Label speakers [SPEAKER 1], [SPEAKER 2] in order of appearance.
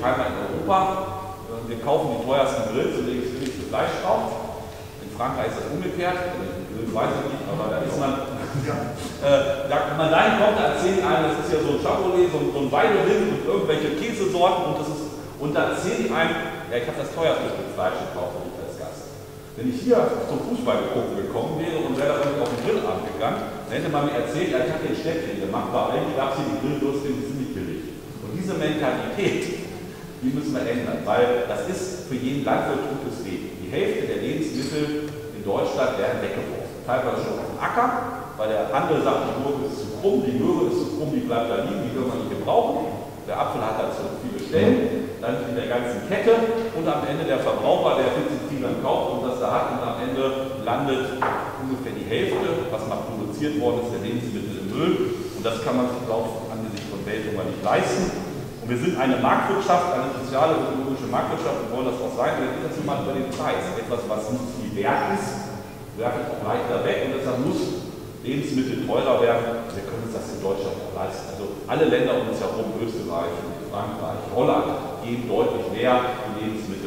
[SPEAKER 1] Heimat in Europa. Wir kaufen die teuersten Grills und das billigste Fleisch drauf. In Frankreich ist das umgekehrt, Grill weiß ich nicht, aber da ist man. Wenn man dahin kommt, da erzählen einem, das ist ja so ein Chevrolet, so ein Weiderind und irgendwelche Käsesorten und da erzählen die einem, ja, ich habe das teuerste Stück Fleisch gekauft als Gast. Wenn ich hier zum Fußball gekommen wäre und wäre da irgendwie auf den Grillabend gegangen, dann hätte man mir erzählt, ja, ich habe den Städtchen gemacht, aber eigentlich gab es hier die Grillwürste, die sind nicht billig. Und diese Mentalität, die müssen wir ändern, weil das ist für jeden Landwirt gutes Leben. Die Hälfte der Lebensmittel in Deutschland werden weggeworfen. Teilweise schon auf dem Acker, weil der Handel sagt, die Gurke ist zu krumm, die Möhre ist zu krumm, die bleibt da liegen, die will man nicht gebrauchen. Der Apfel hat da zu viele Stellen, dann in der ganzen Kette und am Ende der Verbraucher, der 40 Kilo kauft und das da hat und am Ende landet ungefähr die Hälfte, was mal produziert worden ist, der Lebensmittel im Müll. Und das kann man sich auch angesichts von Welthunger nicht leisten. Und wir sind eine Marktwirtschaft, eine soziale und ökologische Marktwirtschaft und wollen das auch sein. Und dann geht das immer über den Preis. Etwas, was nicht viel wert ist, werfe ich auch leichter weg und deshalb muss Lebensmittel teurer werden. Wir können uns das in Deutschland auch leisten. Also alle Länder um uns herum, Österreich, Frankreich, Holland, geben deutlich mehr für Lebensmittel